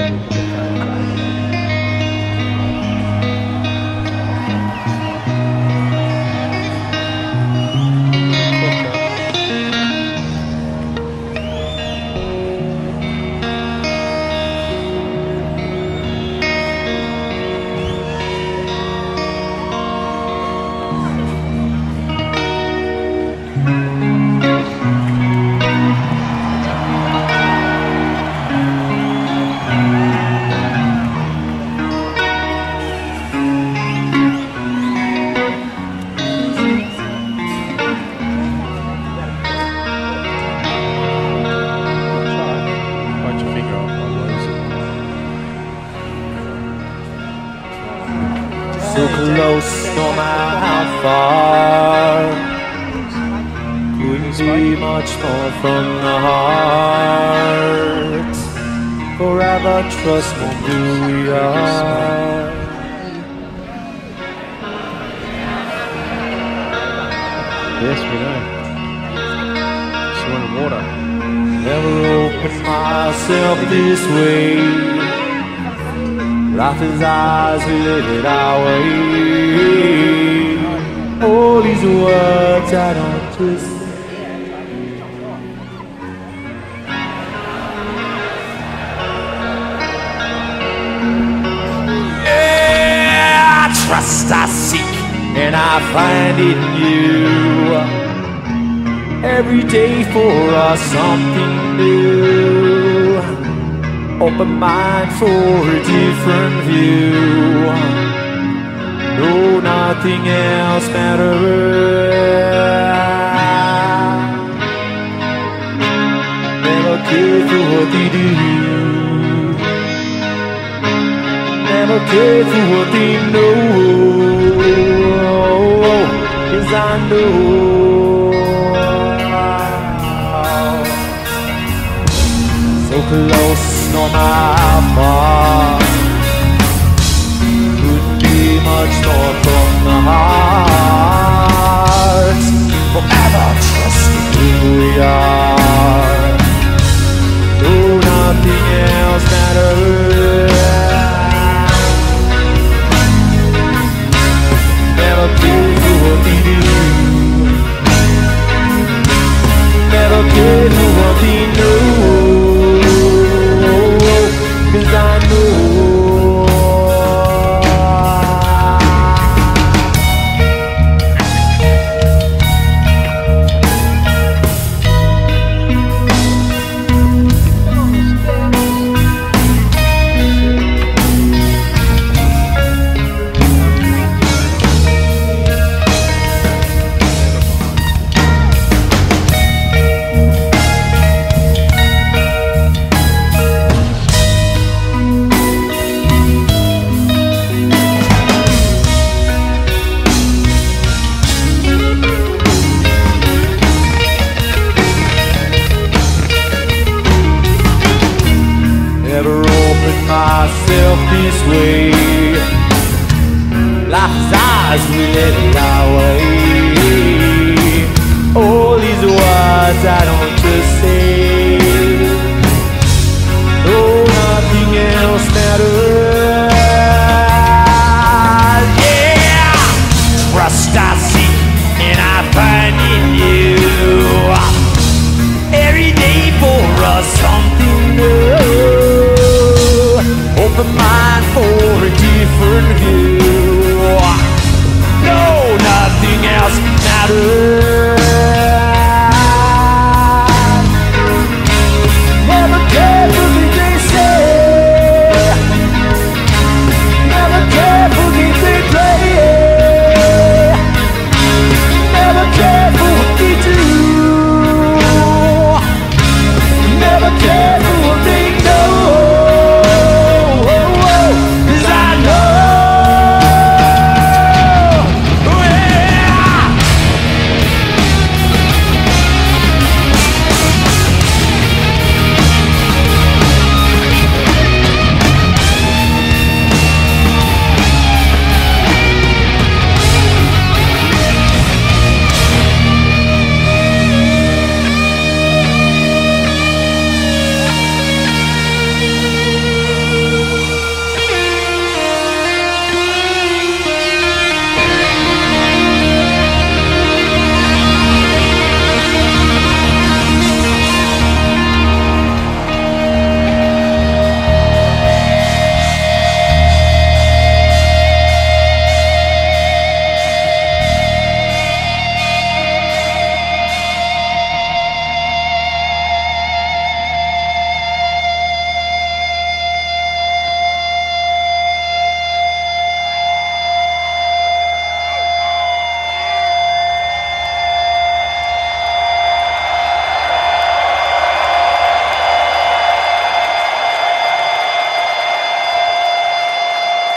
So close, no matter how far. Couldn't be much more from the heart. Forever trust me who we are. Yes, we know. Swimming in water. Never opened myself this way. Life is ours, we live it our way. All these words I don't twist. Yeah, trust I seek and I find in you. Every day for us something new. Open mind for a different view. No, nothing else matters. Never care for what they do. Never care for what they know. 'Cause I know so close, no matter how far. Couldn't be much more from the heart. Forever trusting who we are. No, nothing else matters. Never care for what we do. Never care for what we know. 'Cause I know never opened myself this way. Life is ours, we live it our way. All these words I don't just say.